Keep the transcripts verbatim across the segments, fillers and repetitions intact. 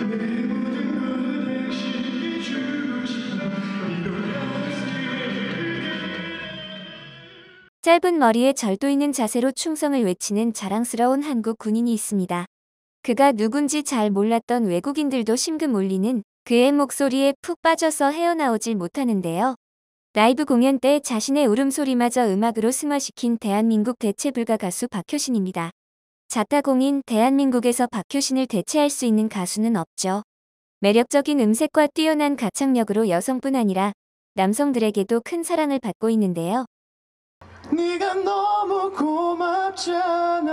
짧은 머리에 절도 있는 자세로 충성을 외치는 자랑스러운 한국 군인이 있습니다. 그가 누군지 잘 몰랐던 외국인들도 심금 울리는 그의 목소리에 푹 빠져서 헤어나오질 못하는데요. 라이브 공연 때 자신의 울음소리마저 음악으로 승화시킨 대한민국 대체불가 가수 박효신입니다. 자타공인 대한민국에서 박효신을 대체할 수 있는 가수는 없죠. 매력적인 음색과 뛰어난 가창력으로 여성뿐 아니라 남성들에게도 큰 사랑을 받고 있는데요. 네가 너무 고맙잖아.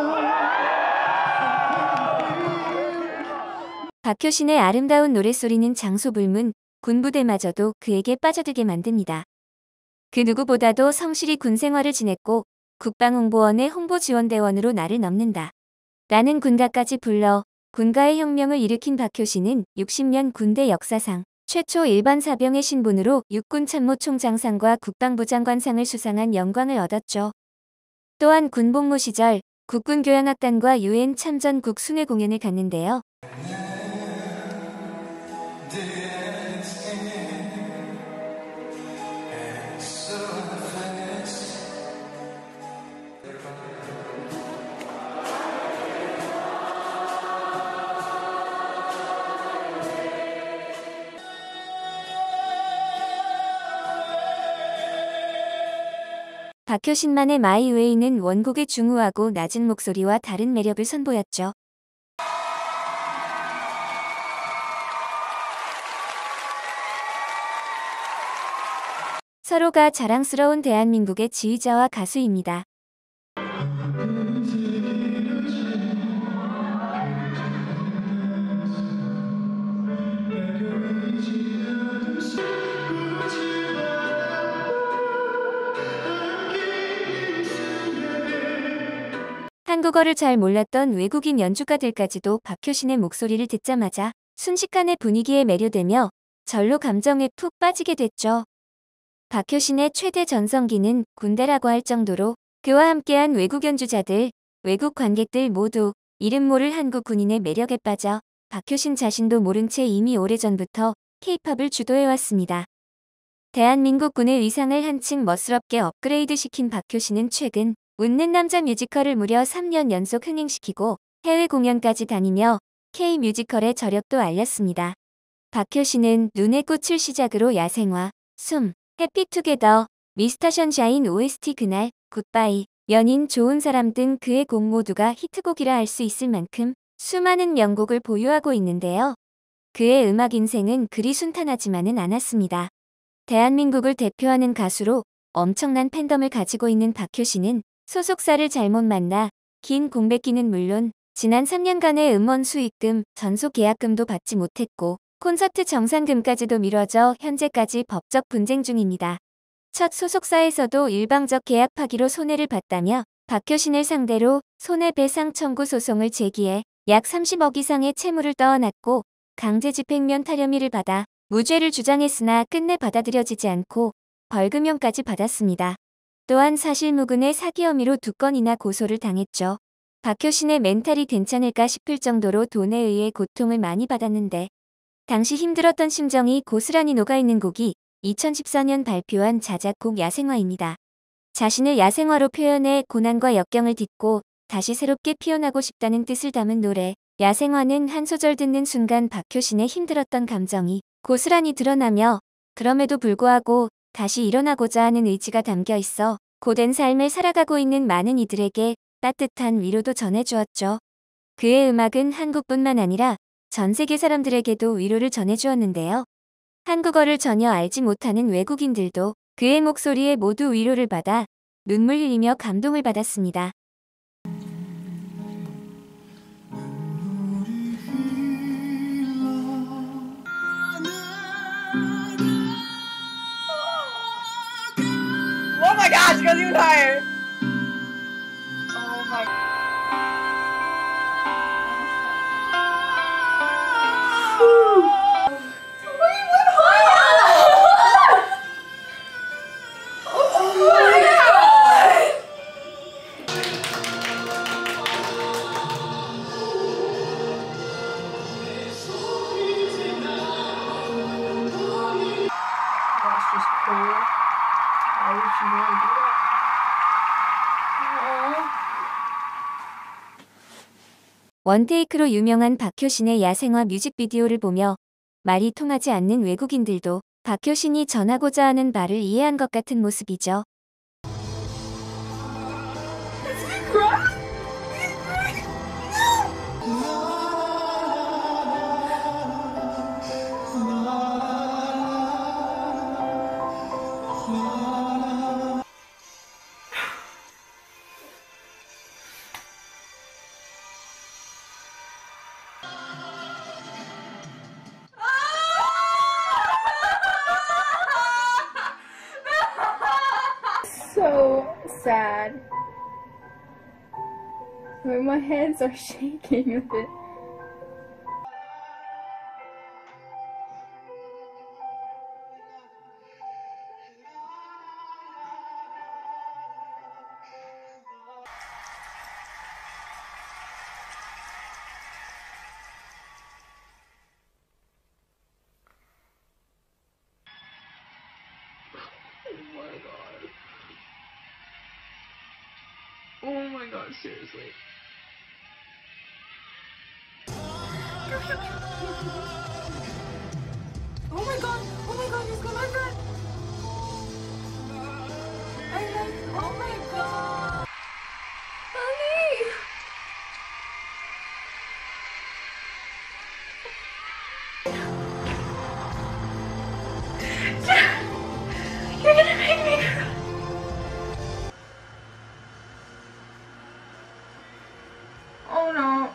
박효신의 아름다운 노랫소리는 장소불문, 군부대마저도 그에게 빠져들게 만듭니다. 그 누구보다도 성실히 군생활을 지냈고 국방홍보원의 홍보지원대원으로 나를 넘는다 라는 군가까지 불러 군가의 혁명을 일으킨 박효신은 육십 년 군대 역사상 최초 일반 사병의 신분으로 육군참모총장상과 국방부 장관상을 수상한 영광을 얻었죠. 또한 군복무 시절 국군교향악단과 유엔 참전국 순회 공연을 갔는데요. 박효신만의 마이 웨이는 원곡의 중후하고 낮은 목소리와 다른 매력을 선보였죠. 서로가 자랑스러운 대한민국의 지휘자와 가수입니다. 한국어를 잘 몰랐던 외국인 연주가들까지도 박효신의 목소리를 듣자마자 순식간에 분위기에 매료되며 절로 감정에 푹 빠지게 됐죠. 박효신의 최대 전성기는 군대라고 할 정도로 그와 함께한 외국 연주자들, 외국 관객들 모두 이름 모를 한국 군인의 매력에 빠져 박효신 자신도 모른 채 이미 오래전부터 케이팝을 주도해왔습니다. 대한민국 군의 의상을 한층 멋스럽게 업그레이드시킨 박효신은 최근 웃는 남자 뮤지컬을 무려 삼 년 연속 흥행시키고 해외 공연까지 다니며 K-뮤지컬의 저력도 알렸습니다. 박효신은 눈의 꽃을 시작으로 야생화, 숨, 해피투게더, 미스터 션샤인 오에스티 그날, 굿바이, 연인 좋은 사람 등 그의 곡 모두가 히트곡이라 할 수 있을 만큼 수많은 명곡을 보유하고 있는데요. 그의 음악 인생은 그리 순탄하지만은 않았습니다. 대한민국을 대표하는 가수로 엄청난 팬덤을 가지고 있는 박효신은 소속사를 잘못 만나 긴 공백기는 물론 지난 삼 년간의 음원 수익금, 전속 계약금도 받지 못했고 콘서트 정산금까지도 미뤄져 현재까지 법적 분쟁 중입니다. 첫 소속사에서도 일방적 계약 파기로 손해를 봤다며 박효신을 상대로 손해배상 청구 소송을 제기해 약 삼십억 이상의 채무를 떠안았고 강제집행면 탈혐의를 받아 무죄를 주장했으나 끝내 받아들여지지 않고 벌금형까지 받았습니다. 또한 사실무근의 사기 혐의로 두 건이나 고소를 당했죠. 박효신의 멘탈이 괜찮을까 싶을 정도로 돈에 의해 고통을 많이 받았는데 당시 힘들었던 심정이 고스란히 녹아있는 곡이 이천십사 년 발표한 자작곡 야생화입니다. 자신을 야생화로 표현해 고난과 역경을 딛고 다시 새롭게 피어나고 싶다는 뜻을 담은 노래 야생화는 한 소절 듣는 순간 박효신의 힘들었던 감정이 고스란히 드러나며 그럼에도 불구하고 다시 일어나고자 하는 의지가 담겨 있어 고된 삶을 살아가고 있는 많은 이들에게 따뜻한 위로도 전해주었죠. 그의 음악은 한국뿐만 아니라 전 세계 사람들에게도 위로를 전해주었는데요. 한국어를 전혀 알지 못하는 외국인들도 그의 목소리에 모두 위로를 받아 눈물 흘리며 감동을 받았습니다. Oh my gosh, because you're tired. Oh my god. Oh my god. 원테이크로 유명한 박효신의 야생화 뮤직비디오를 보며 말이 통하지 않는 외국인들도 박효신이 전하고자 하는 바를 이해한 것 같은 모습이죠. So sad. Like, my hands are shaking a bit. Oh my god, seriously. Oh my god, oh my god, he's gonna run. I like, oh my god. Honey. You're gonna make me cry. Oh no.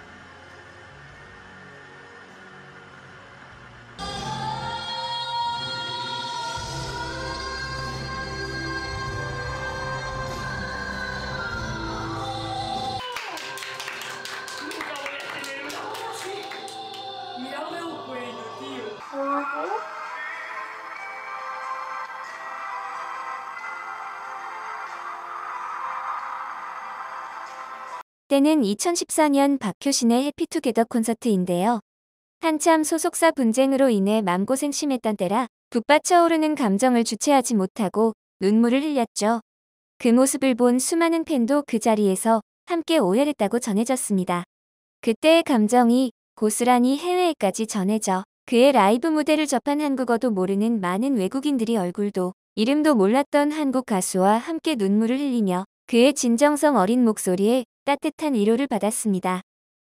때는 이천십사 년 박효신의 해피투게더 콘서트인데요. 한참 소속사 분쟁으로 인해 맘고생 심했던 때라 북받쳐오르는 감정을 주체하지 못하고 눈물을 흘렸죠. 그 모습을 본 수많은 팬도 그 자리에서 함께 오열했다고 전해졌습니다. 그때의 감정이 고스란히 해외에까지 전해져 그의 라이브 무대를 접한 한국어도 모르는 많은 외국인들이 얼굴도 이름도 몰랐던 한국 가수와 함께 눈물을 흘리며 그의 진정성 어린 목소리에 따뜻한 위로를 받았습니다.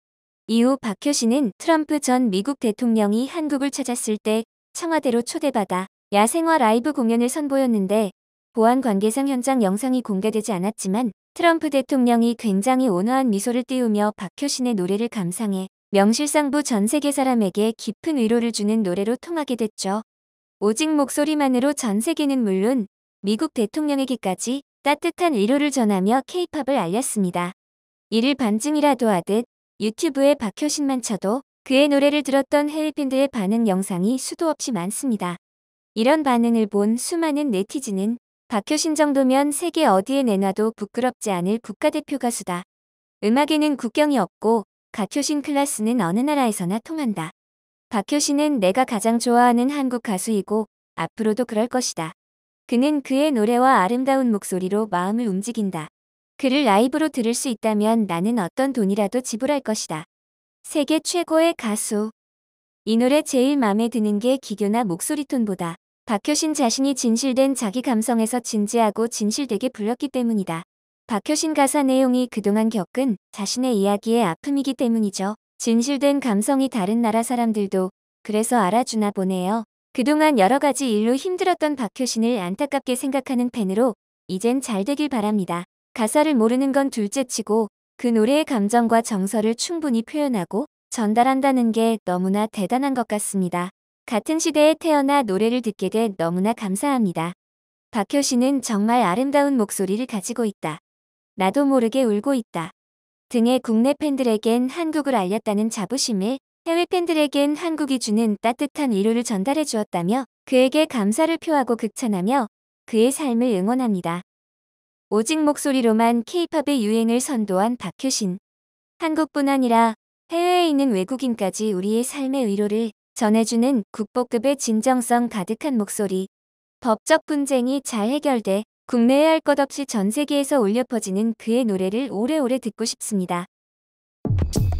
이후 박효신은 트럼프 전 미국 대통령이 한국을 찾았을 때 청와대로 초대받아 야생화 라이브 공연을 선보였는데 보안 관계상 현장 영상이 공개되지 않았지만 트럼프 대통령이 굉장히 온화한 미소를 띄우며 박효신의 노래를 감상해 명실상부 전 세계 사람에게 깊은 위로를 주는 노래로 통하게 됐죠. 오직 목소리만으로 전 세계는 물론 미국 대통령에게까지 따뜻한 위로를 전하며 케이팝을 알렸습니다. 이를 반증이라도 하듯 유튜브에 박효신만 쳐도 그의 노래를 들었던 해외 팬들의 반응 영상이 수도 없이 많습니다. 이런 반응을 본 수많은 네티즌은 박효신 정도면 세계 어디에 내놔도 부끄럽지 않을 국가대표 가수다. 음악에는 국경이 없고 박효신 클래스는 어느 나라에서나 통한다. 박효신은 내가 가장 좋아하는 한국 가수이고 앞으로도 그럴 것이다. 그는 그의 노래와 아름다운 목소리로 마음을 움직인다. 그를 라이브로 들을 수 있다면 나는 어떤 돈이라도 지불할 것이다. 세계 최고의 가수. 이 노래 제일 마음에 드는 게 기교나 목소리 톤보다 박효신 자신이 진실된 자기 감성에서 진지하고 진실되게 불렀기 때문이다. 박효신 가사 내용이 그동안 겪은 자신의 이야기의 아픔이기 때문이죠. 진실된 감성이 다른 나라 사람들도 그래서 알아주나 보네요. 그동안 여러 가지 일로 힘들었던 박효신을 안타깝게 생각하는 팬으로 이젠 잘 되길 바랍니다. 가사를 모르는 건 둘째치고 그 노래의 감정과 정서를 충분히 표현하고 전달한다는 게 너무나 대단한 것 같습니다. 같은 시대에 태어나 노래를 듣게 돼 너무나 감사합니다. 박효신은 정말 아름다운 목소리를 가지고 있다. 나도 모르게 울고 있다. 등의 국내 팬들에겐 한국을 알렸다는 자부심을, 해외 팬들에겐 한국이 주는 따뜻한 위로를 전달해 주었다며 그에게 감사를 표하고 극찬하며 그의 삶을 응원합니다. 오직 목소리로만 케이팝의 유행을 선도한 박효신. 한국뿐 아니라 해외에 있는 외국인까지 우리의 삶의 위로를 전해주는 국보급의 진정성 가득한 목소리. 법적 분쟁이 잘 해결돼 국내에 할 것 없이 전 세계에서 울려 퍼지는 그의 노래를 오래오래 듣고 싶습니다.